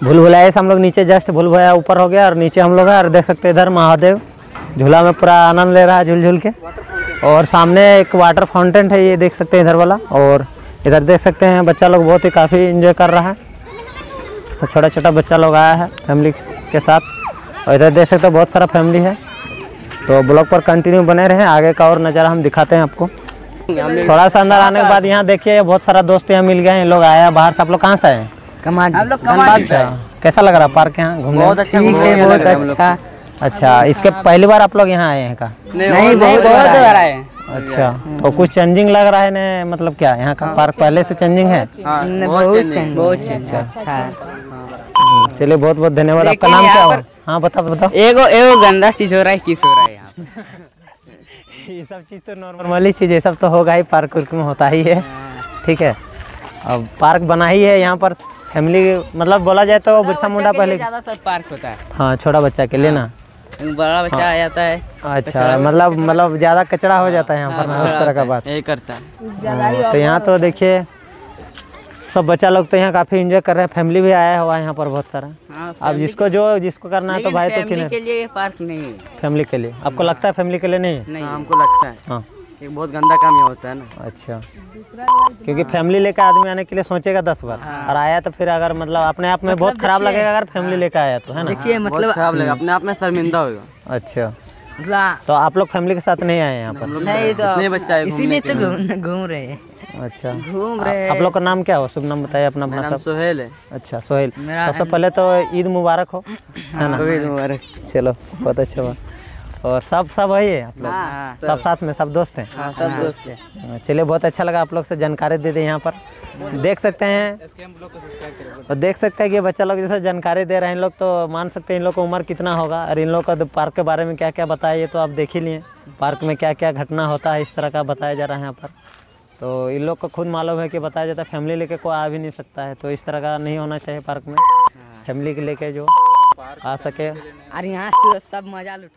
भूल भुलाया से हम लोग नीचे जस्ट भूल भुलाया ऊपर हो गया और नीचे हम लोग हैं। और देख सकते हैं इधर महादेव झूला में पूरा आनंद ले रहा है झूल झूल के। और सामने एक वाटर फाउंटेन है, ये देख सकते हैं इधर वाला। और इधर देख सकते हैं बच्चा लोग बहुत ही काफ़ी एंजॉय कर रहा है। छोटा छोटा बच्चा लोग आया है फैमिली के साथ। और इधर देख सकते हैं बहुत सारा फैमिली है। तो ब्लॉग पर कंटिन्यू बने रहे, आगे का और नज़ारा हम दिखाते हैं आपको। थोड़ा सा अंदर आने के बाद यहाँ देखिए बहुत सारा दोस्त यहाँ मिल गए हैं। लोग आया बाहर से। आप लोग कहाँ से आए? कमांड से। कैसा लग रहा है पार्क यहाँ घूमने? बहुत अच्छा, बहुत अच्छा। अच्छा, इसके पहली बार आप लोग यहाँ आए हैं का? नहीं, बहुत बार आए। अच्छा, तो कुछ चेंजिंग लग रहा है ना? मतलब क्या यहाँ का पार्क पहले से चेंजिंग है? बहुत अच्छा। चलिए बहुत बहुत धन्यवाद। आपका नाम क्या हो? हाँ बताओ। एगो गंदा चीज हो रहा है, किस हो रहा है यहाँ पे? ये सब चीज़ तो नॉर्मली चीज़, ये सब तो होगा ही, पार्क उर्क में होता ही है। ठीक है, अब पार्क बना ही है यहाँ पर फैमिली, मतलब बोला जाए तो बिरसा मुंडा पहले ज़्यादातर पार्क होता है। हाँ, छोटा बच्चा के लिए ना, बड़ा बच्चा आ जाता है। अच्छा, मतलब ज़्यादा कचरा हो जाता है यहाँ पर ना, उस तरह का बात यही करता है। तो यहाँ तो देखिए सब बच्चा लोग तो यहाँ काफ़ी एंजॉय कर रहे हैं। फैमिली भी आया हुआ है यहाँ पर बहुत सारा। अब जिसको करना है तो भाई तो फैमिली के लिए पार्क नहीं है। फैमिली के लिए आपको लगता है? फैमिली के लिए नहीं? नहीं, हमको लगता है। हाँ, एक बहुत गंदा काम ये होता है ना। अच्छा, क्योंकि फैमिली लेकर आदमी आने के लिए सोचेगा 10 बार और आया तो फिर अगर मतलब अपने आप में बहुत खराब लगेगा अगर फैमिली लेकर आया तो, है ना? देखिए मतलब खराब लगेगा, अपने आप में शर्मिंदा होगा। अच्छा, तो आप लोग फैमिली के साथ नहीं आए यहाँ पर? नहीं, तो इतने बच्चा है, इसीलिए तो घूम रहे हैं। अच्छा, आप लोग का नाम क्या हो? शुभ नाम बताइए अपना। मेरा नाम सोहेल है। अच्छा सोहेल, सबसे पहले तो ईद मुबारक हो, है ना? ईद मुबारक। चलो बहुत अच्छा बात। और सब है आप लोग? सब साथ में सब दोस्त हैं? हाँ, सब दोस्त हैं। चलिए बहुत अच्छा लगा आप लोग से जानकारी दे दें यहाँ पर। देख सकते हैं और देख सकते हैं कि बच्चा लोग जैसे जानकारी दे रहे हैं इन लोग, तो मान सकते हैं इन लोग का उम्र कितना होगा और इन लोग का पार्क के बारे में क्या क्या बताया, ये तो आप देख ही लिए। पार्क में क्या क्या घटना होता है इस तरह का बताया जा रहा है यहाँ पर। तो इन लोग को खुद मालूम है कि बताया जाता है फैमिली लेके कोई आ भी नहीं सकता है, तो इस तरह का नहीं होना चाहिए पार्क में। फैमिली के लेके जो आ सके और यहाँ से सब मजा लुट।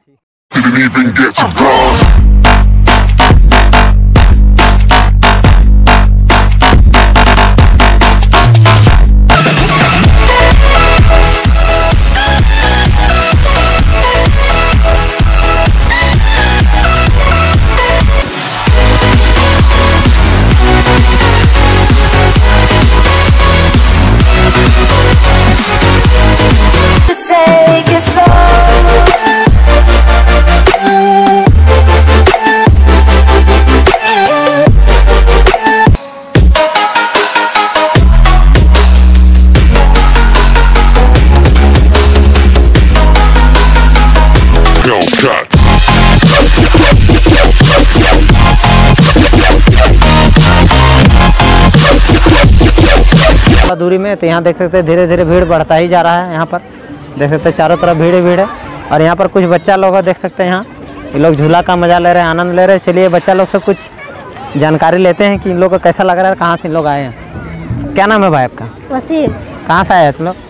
दूरी में, तो यहाँ देख सकते हैं धीरे धीरे भीड़ बढ़ता ही जा रहा है। यहाँ पर देख सकते हैं चारों तरफ भीड़ ही भीड़ है। और यहाँ पर कुछ बच्चा लोग देख सकते हैं, यहाँ ये लोग झूला का मजा ले रहे हैं, आनंद ले रहे हैं। चलिए बच्चा लोग से कुछ जानकारी लेते हैं कि इन लोग को कैसा लग रहा है, कहाँ से इन लोग आए हैं। क्या नाम है भाई आपका? वसीम। कहाँ से आए तुम लोग?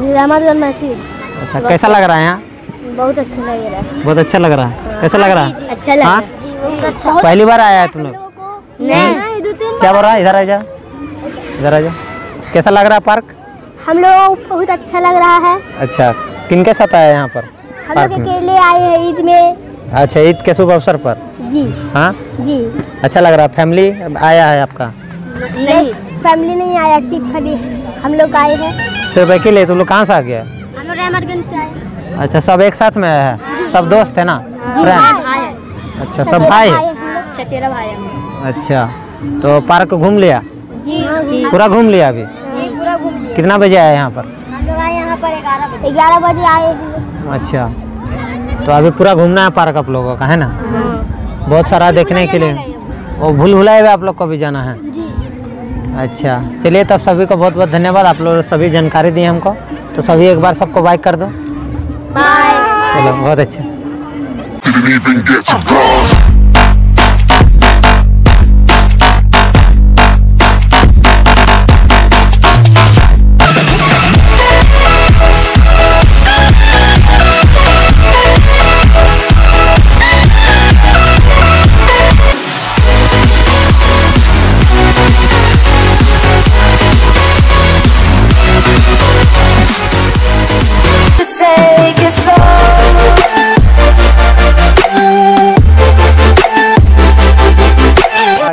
अच्छा, कैसा लग रहा है यहाँ? बहुत अच्छा लग रहा है। बहुत अच्छा लग रहा है। कैसा लग रहा है? अच्छा लग रहा है। पहली बार आया है तुम लोग? नहीं, क्या बोल रहा है? इधर आ जा, इधर आ जा। कैसा लग रहा है पार्क? हम लोग बहुत अच्छा लग रहा है। अच्छा, किनके साथ आए यहाँ पर? हम लोग अकेले आए हैं ईद में। अच्छा, ईद के शुभ अवसर पर? जी हाँ जी। अच्छा लग रहा है। फैमिली आया है आपका? नहीं, फैमिली नहीं आया, सिर्फ खाली हम लोग आए हैं। सिर्फ अकेले? तुम लोग कहाँ से आ गया? हम लोग रहमतगंज से आए। अच्छा, सब एक साथ में आया है? सब दोस्त है ना? अच्छा, सब भाई? चचेरा भाई है। अच्छा, तो पार्क घूम लिया? जी, पूरा घूम लिया अभी? पूरा घूम लिया। कितना बजे आए यहाँ पर? हम लोग आए यहाँ पर 11 बजे आए हैं। अच्छा, तो अभी पूरा घूमना है पार्क आप लोगों का, है ना? बहुत सारा देखने के लिए। वो भूल भुलाए हुए आप लोग को भी जाना है? अच्छा, चलिए तब सभी को बहुत बहुत धन्यवाद। आप लोग सभी जानकारी दी हमको, तो सभी एक बार सबको बाय कर दो। बाय। चलो बहुत अच्छा।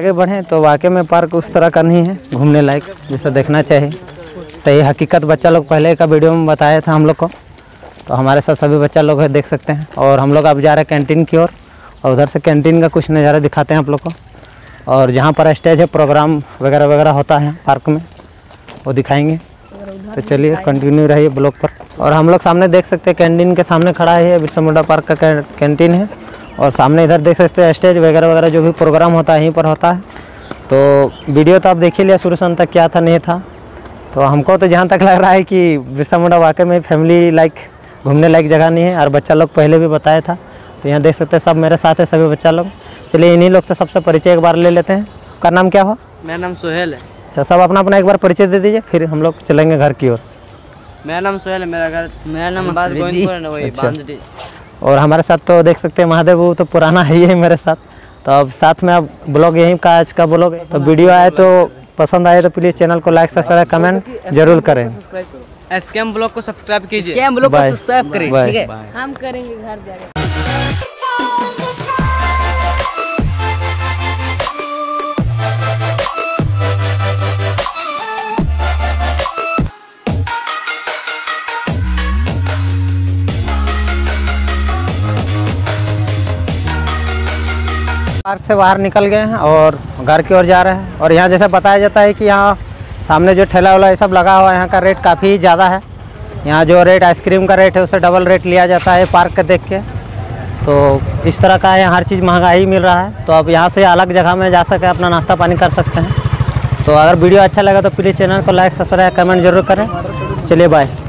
आगे बढ़ें तो वाकई में पार्क उस तरह का नहीं है घूमने लायक, जैसे देखना चाहिए। सही हकीकत बच्चा लोग पहले का वीडियो में बताया था हम लोग को, तो हमारे साथ सभी बच्चा लोग है, देख सकते हैं। और हम लोग अब जा रहे हैं कैंटीन की ओर, और उधर से कैंटीन का कुछ नज़ारा दिखाते हैं आप लोग को। और जहाँ पर स्टेज है, प्रोग्राम वगैरह वगैरह होता है पार्क में, वो दिखाएंगे। तो चलिए कंटिन्यू रहिए ब्लॉग पर। और हम लोग सामने देख सकते हैं कैंटीन के सामने खड़ा है, बिरसा मुंडा पार्क का कैंटीन है। और सामने इधर देख सकते हैं स्टेज वगैरह वगैरह जो भी प्रोग्राम होता है यहीं पर होता है। तो वीडियो तो आप देख ही लिया शुरू से अंत तक, क्या था नहीं था। तो हमको तो जहाँ तक लग रहा है कि बिरसा मुंडा वाकई में फैमिली लाइक घूमने लायक जगह नहीं है, और बच्चा लोग पहले भी बताया था। तो यहाँ देख सकते हैं सब मेरे साथ है, सभी बच्चा लोग। चलिए इन्हीं लोग से सबसे परिचय एक बार ले लेते हैं। का नाम क्या हो? मेरा नाम सोहेल है। अच्छा, सब अपना अपना एक बार परिचय दे दीजिए, फिर हम लोग चलेंगे घर की ओर। मेरा नाम सोहेल है, मेरा नाम बांसडी। और हमारे साथ तो देख सकते हैं महादेव, वो तो पुराना है ही है मेरे साथ। तो अब साथ में अब ब्लॉग यहीं का आज का ब्लॉग। तो वीडियो आए तो पसंद आए तो प्लीज़ चैनल को लाइक सब्सक्राइब कमेंट जरूर करें। एसकेएम ब्लॉग को सब्सक्राइब कीजिए। एसकेएम ब्लॉग को सब्सक्राइब करें, ठीक है? हम करेंगे घर जाकर। पार्क से बाहर निकल गए हैं और घर की ओर जा रहे हैं। और यहाँ जैसे बताया जाता है कि यहाँ सामने जो ठेला वाला ये सब लगा हुआ है, यहाँ का रेट काफ़ी ज़्यादा है। यहाँ जो रेट आइसक्रीम का रेट है उससे डबल रेट लिया जाता है पार्क का देख के। तो इस तरह का है, हर चीज़ महंगा ही मिल रहा है। तो अब यहाँ से अलग जगह में जा सके अपना नाश्ता पानी कर सकते हैं। तो अगर वीडियो अच्छा लगा तो प्लीज़ चैनल को लाइक सब्सक्राइब कमेंट जरूर करें। चलिए बाय।